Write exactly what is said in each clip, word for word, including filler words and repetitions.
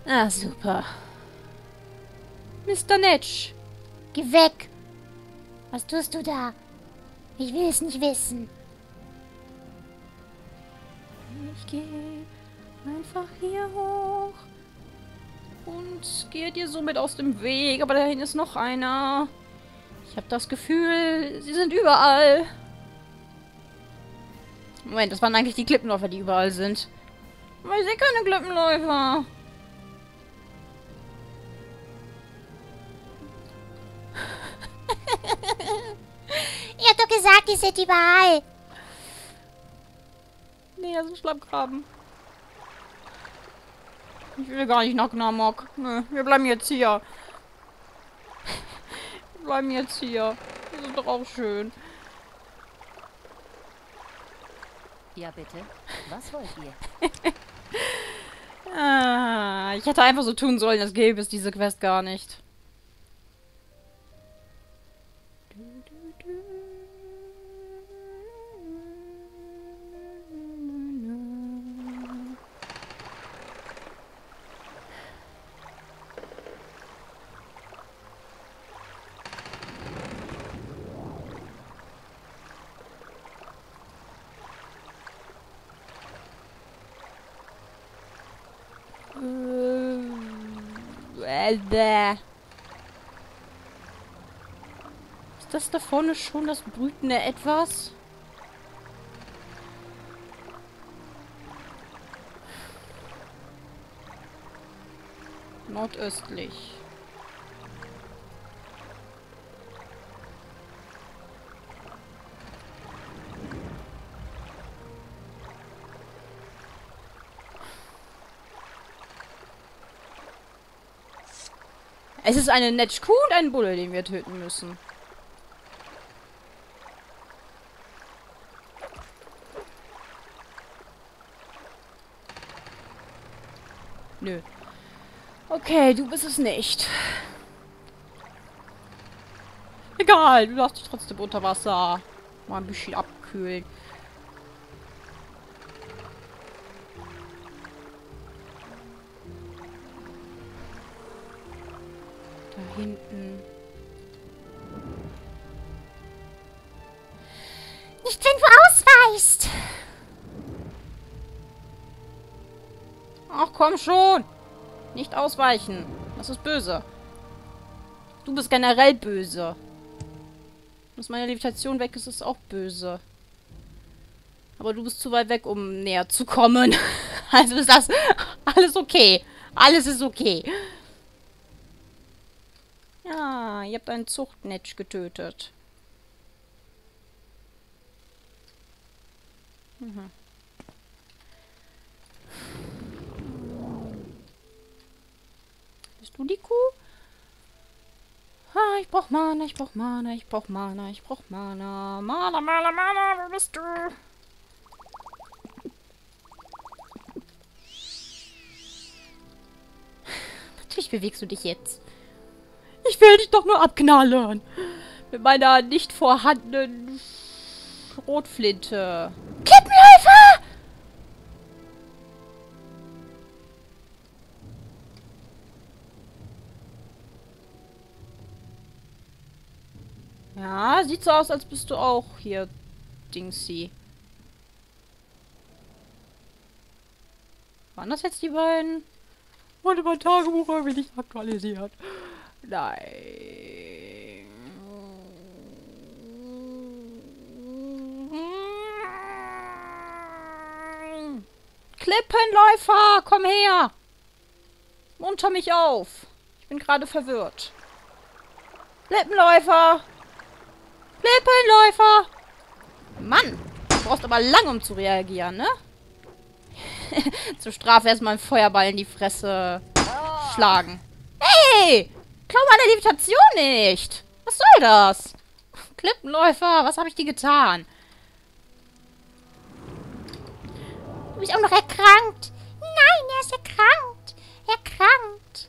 Ah, super. Mister Netsch. Geh weg! Was tust du da? Ich will es nicht wissen. Ich gehe einfach hier hoch. Und gehe dir somit aus dem Weg. Aber da hinten ist noch einer. Ich habe das Gefühl, sie sind überall. Moment, das waren eigentlich die Klippenläufer, die überall sind. Aber ich sehe keine Klippenläufer. Ihr habt doch gesagt, ihr seid überall. Nee, das ist ein Schlappgraben. Ich will gar nicht nach Gnamok. Nö, wir bleiben jetzt hier. Wir bleiben jetzt hier. Das ist doch auch schön. Ja, bitte. Was wollt ihr? Ah, ich hätte einfach so tun sollen, als gäbe es diese Quest gar nicht. Äh, bäh. Ist das da vorne schon das brütende Etwas? Nordöstlich. Es ist eine Netschkuh und ein Bulle, den wir töten müssen. Nö. Okay, du bist es nicht. Egal, du darfst dich trotzdem unter Wasser mal ein bisschen abkühlen. Da hinten. Nicht, wenn du ausweichst. Ach komm schon. Nicht ausweichen. Das ist böse. Du bist generell böse. Dass meine Levitation weg ist, ist auch böse. Aber du bist zu weit weg, um näher zu kommen. Also ist das alles okay. Alles ist okay. Ja, ihr habt einen Zuchtnetsch getötet. Mhm. Bist du die Kuh? Ah, ich brauch Mana, ich brauch Mana, ich brauch Mana, ich brauch Mana. Mana, Mana, Mana, wo bist du? Natürlich bewegst du dich jetzt. Ich will dich doch nur abknallen. Mit meiner nicht vorhandenen Schrotflinte. Klippenläufer! Ja, sieht so aus, als bist du auch hier, Dingsy. Waren das jetzt die beiden? Warte, mein Tagebuch habe ich nicht aktualisiert. Nein. Klippenläufer, komm her. Munter mich auf. Ich bin gerade verwirrt. Klippenläufer. Klippenläufer. Mann, du brauchst aber lang, um zu reagieren, ne? Zur Strafe erstmal einen Feuerball in die Fresse schlagen. Hey! Klau meine Levitation nicht! Was soll das? Klippenläufer, was habe ich dir getan? Du bist auch noch erkrankt. Nein, er ist erkrankt. Erkrankt.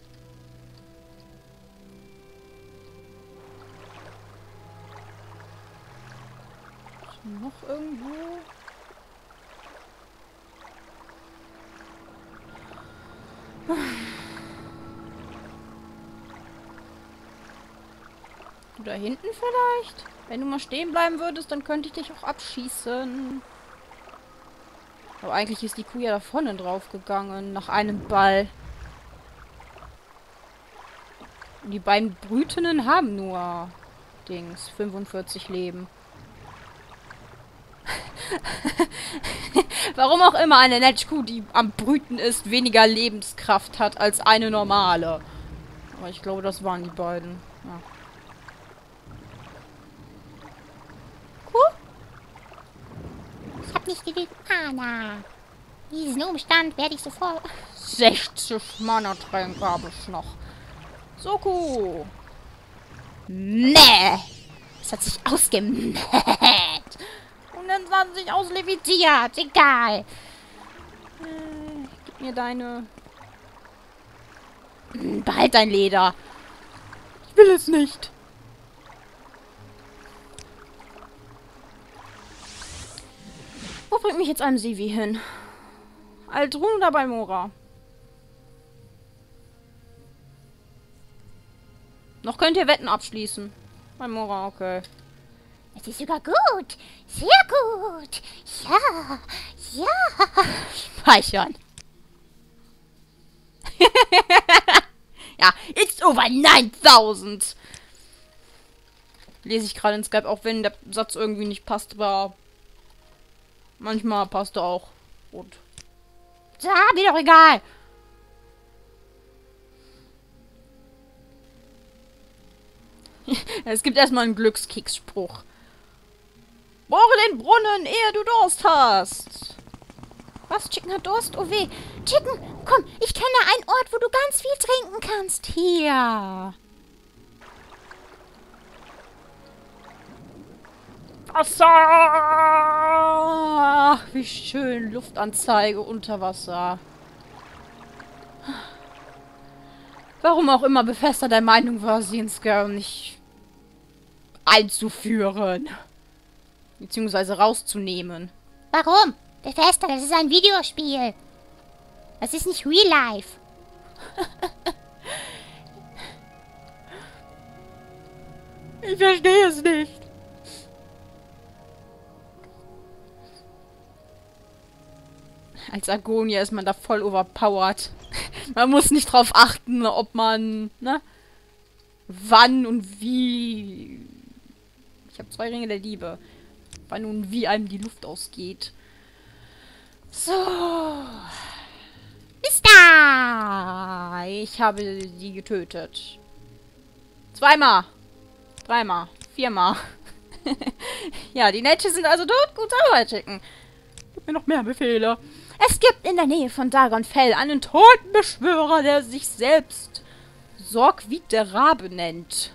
Ist noch irgendwo? Du da hinten vielleicht? Wenn du mal stehen bleiben würdest, dann könnte ich dich auch abschießen. Aber eigentlich ist die Kuh ja da vorne drauf gegangen, nach einem Ball. Und die beiden Brütenden haben nur Dings, fünfundvierzig Leben. Warum auch immer eine Netschkuh, die am Brüten ist, weniger Lebenskraft hat als eine normale. Aber ich glaube, das waren die beiden. Ja. Ich hab nicht genügend Mana. Diesen Umstand werde ich sofort... sechzig Mana-Tränke habe ich noch. Soku. Mäh. Das hat sich ausgemäht. Und dann hat sich auslevitiert. Egal. Äh, gib mir deine... Hm, behalt dein Leder. Ich will es nicht. Wo bringt mich jetzt Almsevi hin? Aldrun oder Balmora? Noch könnt ihr Wetten abschließen. Balmora, okay. Es ist sogar gut. Sehr gut. Ja. Ja. Speichern. Ja, it's over neuntausend. Lese ich gerade in Skype, auch wenn der Satz irgendwie nicht passt, aber manchmal passt er auch. Und ja, mir doch egal. Es gibt erstmal einen Glückskicksspruch. Bohre den Brunnen, ehe du Durst hast. Was? Chicken hat Durst? Oh weh. Chicken, komm, ich kenne einen Ort, wo du ganz viel trinken kannst. Hier. Wasser! Ach, wie schön. Luftanzeige unter Wasser. Warum auch immer Bethesda der Meinung war, sie in Skyrim nicht einzuführen. Beziehungsweise rauszunehmen. Warum? Bethesda, das ist ein Videospiel. Das ist nicht Real Life. Ich verstehe es nicht. Als Agonia ist man da voll overpowered. Man muss nicht drauf achten, ob man, ne? Wann und wie... Ich habe zwei Ringe der Liebe. Wann und wie einem die Luft ausgeht. So. Bis da! Ich habe die getötet. Zweimal. Dreimal. Viermal. Ja, die Netche sind also tot. Gute Arbeit, Chicken. Gib mir noch mehr Befehle. Es gibt in der Nähe von Dragonfell einen Totenbeschwörer, der sich selbst Sorgwied der Rabe nennt.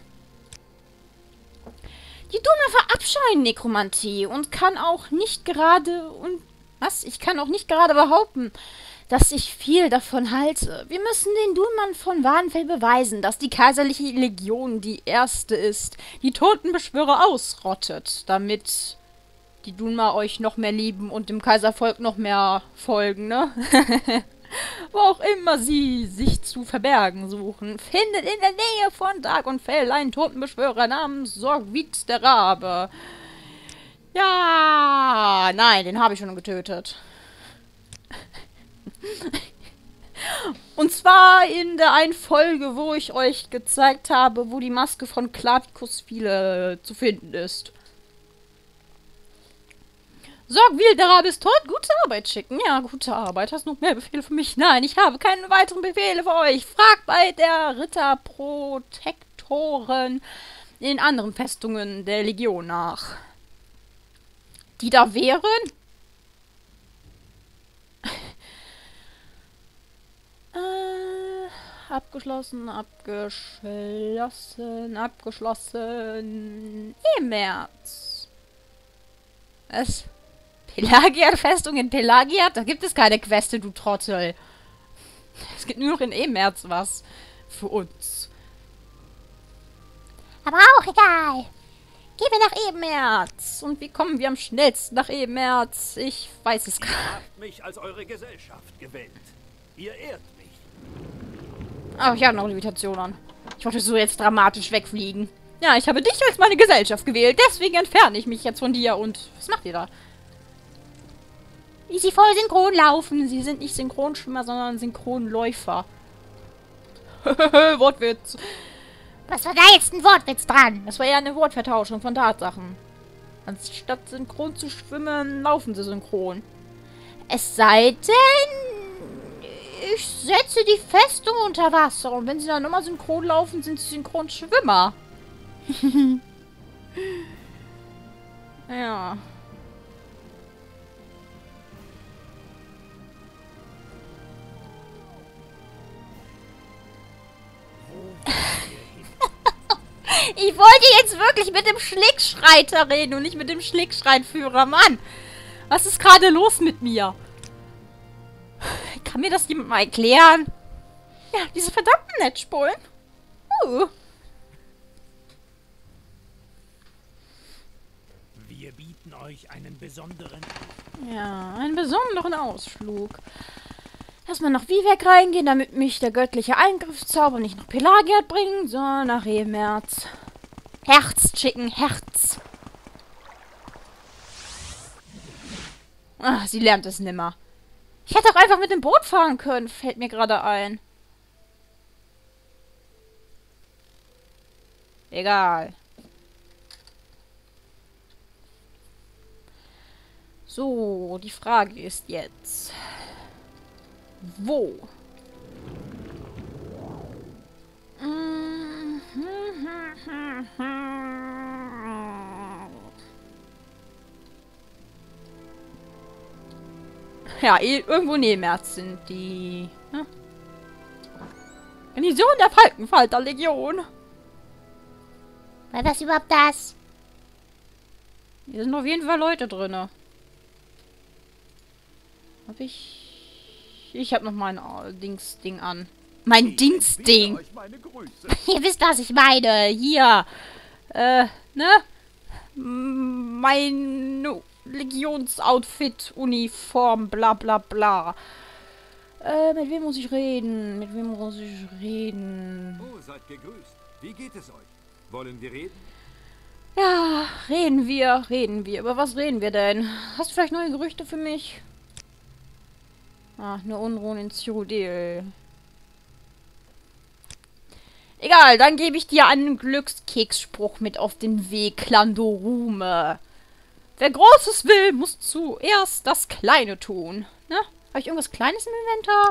Die Duna verabscheuen Nekromantie und kann auch nicht gerade und was? Ich kann auch nicht gerade behaupten, dass ich viel davon halte. Wir müssen den Dunmann von Wahnfell beweisen, dass die kaiserliche Legion die erste ist, die Totenbeschwörer ausrottet, damit die Dunma euch noch mehr lieben und dem Kaiservolk noch mehr folgen, ne? Wo auch immer sie sich zu verbergen suchen, findet in der Nähe von Dragonfell einen Totenbeschwörer namens Sorgwied der Rabe. Ja, nein, den habe ich schon getötet. Und zwar in der einen Folge, wo ich euch gezeigt habe, wo die Maske von Clavius viele zu finden ist. Sorgwied der Rabe ist tot. Gute Arbeit, Chicken. Ja, gute Arbeit. Hast du noch mehr Befehle für mich? Nein, ich habe keine weiteren Befehle für euch. Fragt bei der Ritterprotektoren in anderen Festungen der Legion nach. Die da wären? äh, abgeschlossen, abgeschlossen, abgeschlossen. Im März. Was? Pelagiat-Festung in Pelagiat? Da gibt es keine Queste, du Trottel. Es gibt nur noch in E-März was. Für uns. Aber auch egal. Gehen wir nach E-März. Und wie kommen wir am schnellsten nach E-März? Ich weiß es gar nicht. Ihr habt mich als eure Gesellschaft gewählt. Ihr ehrt mich. Ach, ich habe noch Levitation an. Ich wollte so jetzt dramatisch wegfliegen. Ja, ich habe dich als meine Gesellschaft gewählt. Deswegen entferne ich mich jetzt von dir. Und was macht ihr da? Wie sie voll synchron laufen. Sie sind nicht Synchronschwimmer, sondern Synchronläufer. Wortwitz. Was war da jetzt ein Wortwitz dran? Das war ja eine Wortvertauschung von Tatsachen. Anstatt synchron zu schwimmen, laufen sie synchron. Es sei denn, ich setze die Festung unter Wasser. Und wenn sie dann nochmal synchron laufen, sind sie synchron Schwimmer. Ja. Ich wollte jetzt wirklich mit dem Schlickschreiter reden und nicht mit dem Schlickschreitführer. Mann, was ist gerade los mit mir? Kann mir das jemand mal erklären? Ja, diese verdammten Netzspulen. Uh. Wir bieten euch einen besonderen... Ja, einen besonderen Ausflug. Erstmal nach Vivec reingehen, damit mich der göttliche Eingriffszauber nicht nach Pelagiat bringt, sondern nach Remerz. Herz, Chicken, Herz. Ach, sie lernt es nimmer. Ich hätte auch einfach mit dem Boot fahren können, fällt mir gerade ein. Egal. So, die Frage ist jetzt... Wo? Ja, irgendwo neben März sind die... Hm? Garnison der Falkenfalter Legion. War das überhaupt das? Hier sind auf jeden Fall Leute drin. Hab ich... Ich hab noch mein oh, Dings-Ding an. Mein Dings-Ding. Ihr wisst, was ich meine. Hier. Äh, ne? Mein Legionsoutfit, Uniform, bla bla bla. Äh, mit wem muss ich reden? Mit wem muss ich reden? Oh, seid gegrüßt. Wie geht es euch? Wollen wir reden? Ja, reden wir, reden wir. Über was reden wir denn? Hast du vielleicht neue Gerüchte für mich? Ah, eine Unruhen in Cyrodiil. Egal, dann gebe ich dir einen Glückskeksspruch mit auf den Weg, Landorume. Wer Großes will, muss zuerst das Kleine tun. Ne? Habe ich irgendwas Kleines im Inventar?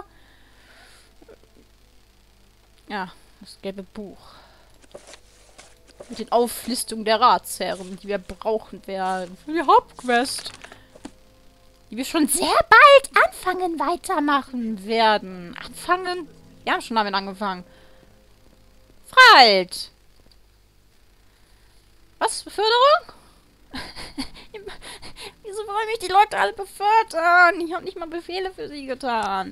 Ja, das gelbe Buch. Mit den Auflistungen der Ratsherren, die wir brauchen werden für die Hauptquest. Die wir schon sehr bald anfangen weitermachen werden. Anfangen? Wir haben schon damit angefangen. Freit! Was? Beförderung? Wieso wollen mich die Leute alle befördern? Ich habe nicht mal Befehle für sie getan.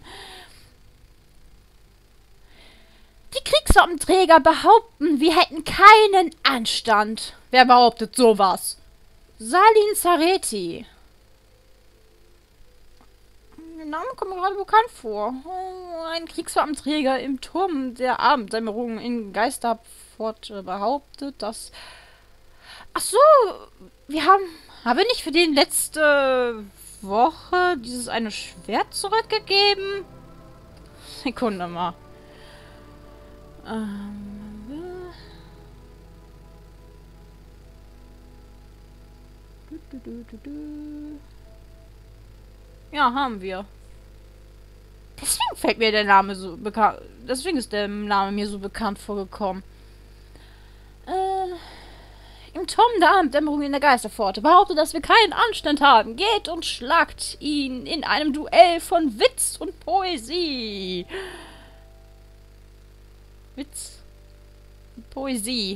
Die Kriegswappenträger behaupten, wir hätten keinen Anstand. Wer behauptet sowas? Salin Zareti. Der Name kommt mir gerade bekannt vor. Oh, ein Kriegswappenträger im Turm der Abenddämmerung in Geisterpforte behauptet, dass... Ach so, wir haben... Haben wir nicht für den letzte Woche dieses eine Schwert zurückgegeben? Sekunde mal. Ähm... Du, du, du, du, du. Ja, haben wir. Deswegen fällt mir der Name so bekannt. Deswegen ist der Name mir so bekannt vorgekommen. Äh, Im Turm der Abenddämmerung in der Geisterpforte behauptet, dass wir keinen Anstand haben. Geht und schlagt ihn in einem Duell von Witz und Poesie. Witz und Poesie.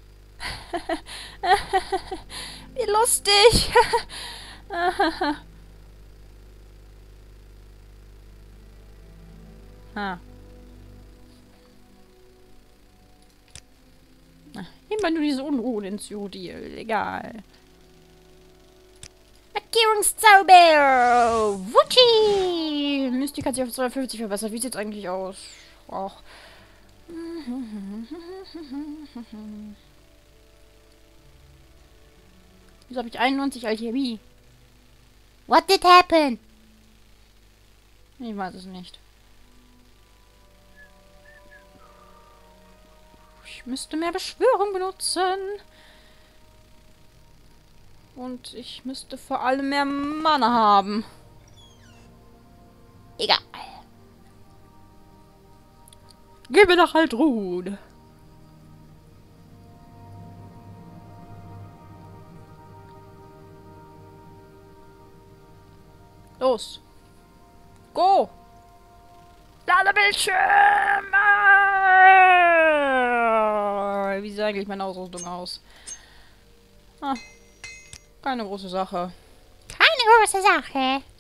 Wie lustig. Ah. Immer nur diese Unruhen in Cyrodiil. Egal. Markierungszauber! Wutschi! Mystik hat sich auf zweiundfünfzig verbessert. Wie sieht's eigentlich aus? Och. Wieso habe ich einundneunzig Alchemie? What did happen? Ich weiß es nicht. Ich müsste mehr Beschwörung benutzen. Und ich müsste vor allem mehr Mana haben. Egal. Geh mir nach Heldrun. Los. Go. Ladebildschirm. Ah, wie sieht eigentlich meine Ausrüstung aus? Ah, keine große Sache. Keine große Sache.